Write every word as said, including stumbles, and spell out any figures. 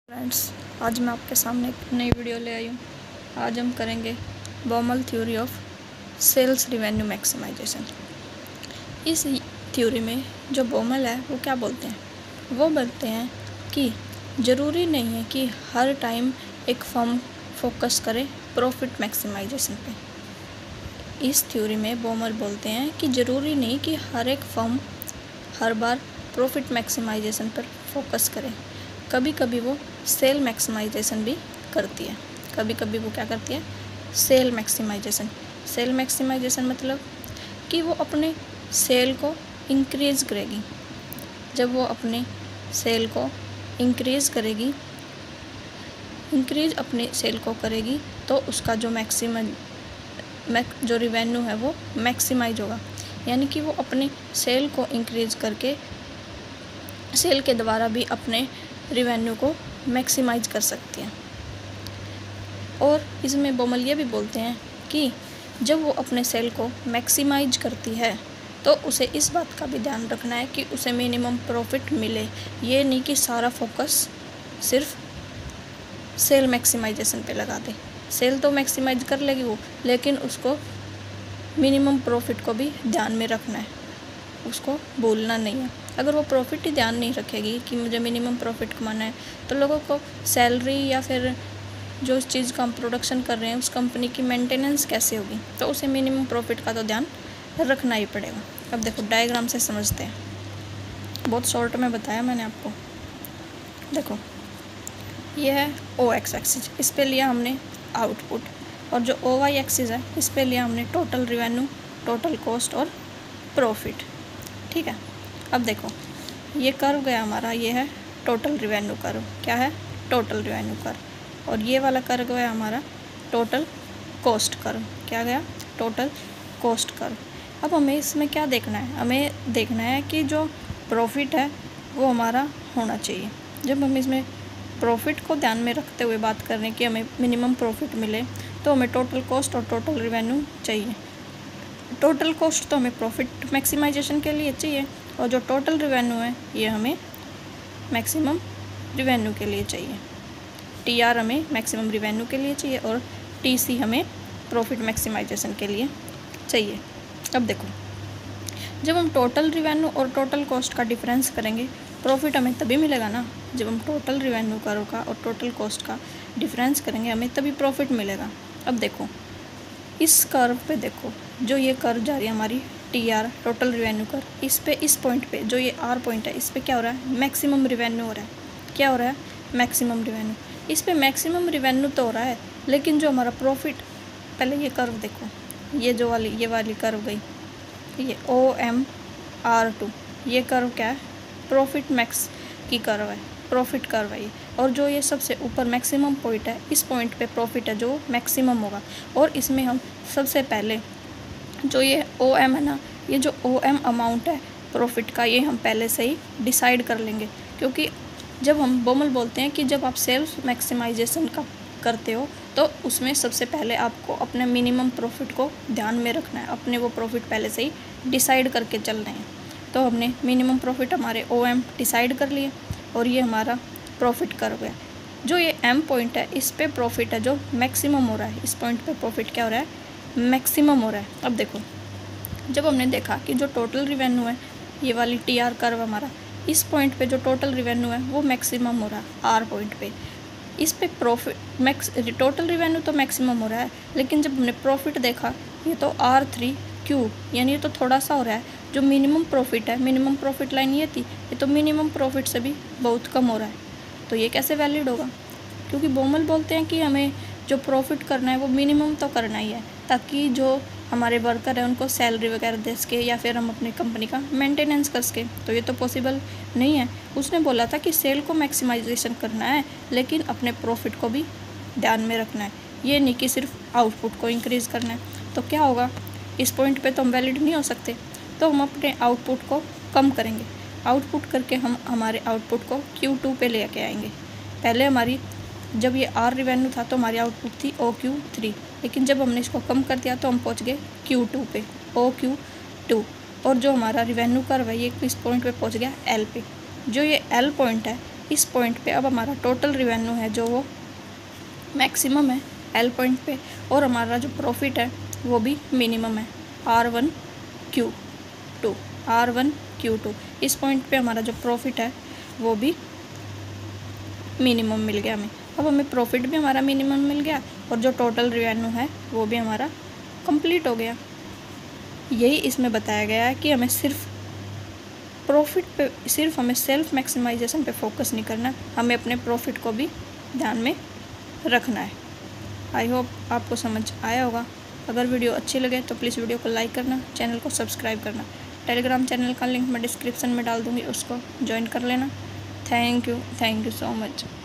Friends, आज मैं आपके सामने एक नई वीडियो ले आई हूँ। आज हम करेंगे Baumol theory of sales revenue maximisation. इस थ्योरी में जो बॉमल है वो क्या बोलते हैं, वो बोलते हैं कि ज़रूरी नहीं है कि हर टाइम एक फर्म फोकस करे प्रॉफिट मैक्सिमाइजेशन पे। इस थ्योरी में बॉमल बोलते हैं कि ज़रूरी नहीं कि हर एक फर्म हर बार प्रॉफिट मैक्सिमाइजेशन पर फोकस करे। कभी कभी वो सेल मैक्सिमाइजेशन भी करती है। कभी कभी वो क्या करती है, सेल मैक्सिमाइजेशन। सेल मैक्सिमाइजेशन मतलब कि वो अपने सेल को इंक्रीज़ करेगी। जब वो अपने सेल को इंक्रीज़ करेगी इंक्रीज अपने सेल को करेगी तो उसका जो मैक्सिमम मैक जो रिवेन्यू है वो मैक्सिमाइज होगा। यानी कि वो अपने सेल को इंक्रीज़ करके सेल के द्वारा भी अपने रिवेन्यू को मैक्सिमाइज कर सकती हैं। और इसमें बॉमल ये भी बोलते हैं कि जब वो अपने सेल को मैक्सिमाइज करती है तो उसे इस बात का भी ध्यान रखना है कि उसे मिनिमम प्रॉफिट मिले। ये नहीं कि सारा फोकस सिर्फ सेल मैक्सिमाइजेशन पे लगा दे। सेल तो मैक्सिमाइज कर लेगी वो, लेकिन उसको मिनिमम प्रॉफिट को भी ध्यान में रखना है, उसको भूलना नहीं है। अगर वो प्रॉफिट ही ध्यान नहीं रखेगी कि मुझे मिनिमम प्रॉफिट कमाना है, तो लोगों को सैलरी या फिर जो उस चीज़ का हम प्रोडक्शन कर रहे हैं उस कंपनी की मेंटेनेंस कैसे होगी। तो उसे मिनिमम प्रॉफिट का तो ध्यान रखना ही पड़ेगा। अब देखो डायग्राम से समझते हैं, बहुत शॉर्ट में बताया मैंने आपको। देखो ये है ओ एक्स एक्सिस, इस पे लिया हमने आउटपुट, और जो ओ वाई एक्सिस है इस पे लिया हमने टोटल रिवेन्यू, टोटल कॉस्ट और प्रॉफिट। ठीक है, अब देखो ये कर्व गया हमारा, ये है टोटल रिवेन्यू कर्व। क्या है, टोटल रिवेन्यू कर्व। और ये वाला कर्व गया हमारा टोटल कॉस्ट कर्व। क्या गया, टोटल कॉस्ट कर्व। अब हमें इसमें क्या देखना है, हमें देखना है कि जो प्रॉफिट है वो हमारा होना चाहिए। जब हम इसमें प्रॉफिट को ध्यान में रखते हुए बात कर रहे हैं कि हमें मिनिमम प्रॉफिट मिले, तो हमें टोटल कॉस्ट और टोटल रिवेन्यू चाहिए। टोटल कॉस्ट तो हमें प्रॉफिट मैक्सिमाइजेशन के लिए चाहिए, और जो टोटल रिवेन्यू है ये हमें मैक्सिमम रिवेन्यू के लिए चाहिए। टी आर हमें मैक्सिमम रिवेन्यू के लिए चाहिए और टी सी हमें प्रॉफिट मैक्सिमाइजेशन के लिए चाहिए। अब देखो जब हम टोटल रिवेन्यू और टोटल कॉस्ट का डिफरेंस करेंगे, प्रॉफिट हमें तभी मिलेगा ना। जब हम टोटल रिवेन्यू कर्व का और टोटल कॉस्ट का डिफरेंस करेंगे हमें तभी प्रॉफिट मिलेगा। अब देखो इस कर्व पे देखो, जो ये कर्व जा रही है हमारी T R total revenue curve, इस पे इस पॉइंट पे जो ये आर पॉइंट है इस पे क्या हो रहा है, मैक्सिमम रिवेन्यू हो रहा है। क्या हो रहा है, मैक्सिमम रिवेन्यू। इस पे मैक्सिमम रिवेन्यू तो हो रहा है, लेकिन जो हमारा प्रॉफिट, पहले ये कर्व देखो, ये जो वाली ये वाली कर्व गई, ये ओ एम आर टू, ये कर्व क्या है, प्रॉफिट मैक्स की कर्व है, प्रॉफिट कर्व है ये। और जो ये सबसे ऊपर मैक्सिमम पॉइंट है, इस पॉइंट पे प्रॉफिट है जो मैक्सिमम होगा। और इसमें हम सबसे पहले जो ये ओ एम है ना, ये जो ओ एम अमाउंट है प्रॉफिट का, ये हम पहले से ही डिसाइड कर लेंगे। क्योंकि जब हम बॉमल बोलते हैं कि जब आप सेल्स मैक्सिमाइजेशन का करते हो तो उसमें सबसे पहले आपको अपने मिनिमम प्रॉफिट को ध्यान में रखना है, अपने वो प्रॉफिट पहले से ही डिसाइड करके चल रहे हैं। तो हमने मिनिमम प्रॉफिट हमारे ओ एम डिसाइड कर लिए, और ये हमारा प्रॉफिट कर्व है। जो ये एम पॉइंट है इस पे प्रॉफिट है जो मैक्सिमम हो रहा है, इस पॉइंट पे प्रॉफिट क्या हो रहा है, मैक्सिमम हो रहा है। अब देखो जब हमने देखा कि जो टोटल रिवेन्यू है, ये वाली टी आर कर्व हमारा, इस पॉइंट पे जो टोटल रिवेन्यू है वो मैक्सिमम हो रहा है आर पॉइंट पे। इस पे प्रॉफिट मैक्स टोटल रिवेन्यू तो मैक्सिमम हो रहा है, लेकिन जब हमने प्रॉफिट देखा ये तो आर थ्री क्यू, यानी ये तो थोड़ा सा हो रहा है। जो मिनिमम प्रॉफिट है, मिनिमम प्रॉफिट लाइन ये थी, ये तो मिनिमम प्रॉफिट से भी बहुत कम हो रहा है। तो ये कैसे वैलिड होगा, क्योंकि बॉमल बोलते हैं कि हमें जो प्रॉफिट करना है वो मिनिमम तो करना ही है, ताकि जो हमारे वर्कर हैं उनको सैलरी वगैरह दे सके या फिर हम अपनी कंपनी का मेंटेनेंस कर सके। तो ये तो पॉसिबल नहीं है। उसने बोला था कि सेल को मैक्सिमाइजेशन करना है, लेकिन अपने प्रॉफिट को भी ध्यान में रखना है, ये नहीं कि सिर्फ आउटपुट को इंक्रीज़ करना है। तो क्या होगा, इस पॉइंट पे तो हम वैलिड नहीं हो सकते, तो हम अपने आउटपुट को कम करेंगे। आउटपुट करके हम हमारे आउटपुट को क्यू टू पे ले के आएंगे। पहले हमारी जब ये आर रिवेन्यू था तो हमारी आउटपुट थी ओ क्यू थ्री, लेकिन जब हमने इसको कम कर दिया तो हम पहुंच गए क्यू टू पे, ओ क्यू टू। और जो हमारा रिवेन्यू कर्व है ये इस पॉइंट पे पहुंच गया एल पे। जो ये एल पॉइंट है इस पॉइंट पे अब हमारा टोटल रिवेन्यू है जो वो मैक्सिमम है एल पॉइंट पे, और हमारा जो प्रॉफिट है वो भी मिनिमम है R one Q two R one Q two. इस पॉइंट पे हमारा जो प्रॉफिट है वो भी मिनिमम मिल गया हमें। अब हमें प्रॉफिट भी हमारा मिनिमम मिल गया और जो टोटल रिवेन्यू है वो भी हमारा कंप्लीट हो गया। यही इसमें बताया गया है कि हमें सिर्फ प्रॉफिट पे सिर्फ हमें सेल्फ मैक्सिमाइजेशन पे फोकस नहीं करना, हमें अपने प्रॉफिट को भी ध्यान में रखना है। आई होप आपको समझ आया होगा। अगर वीडियो अच्छी लगे तो प्लीज़ वीडियो को लाइक करना, चैनल को सब्सक्राइब करना। टेलीग्राम चैनल का लिंक मैं डिस्क्रिप्शन में डाल दूँगी, उसको ज्वाइन कर लेना। Thank you thank you so much.